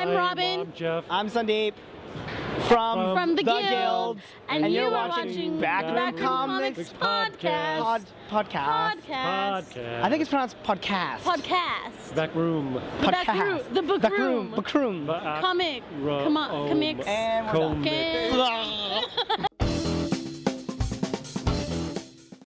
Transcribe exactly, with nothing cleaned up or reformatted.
I'm Robin. I'm Jeff. I'm Sandeep. From, From the, the Guild. Guild. And, And you you're are watching watching Backroom Backroom Comics Comics Podcast. Pod, podcast. Podcast. Podcast. I think it's pronounced podcast. Podcast. Backroom. The Backroom. The Backroom. Backroom. Backroom. Back- Comic. ro- Come on. om- Comics. And we're done. Comics. Okay.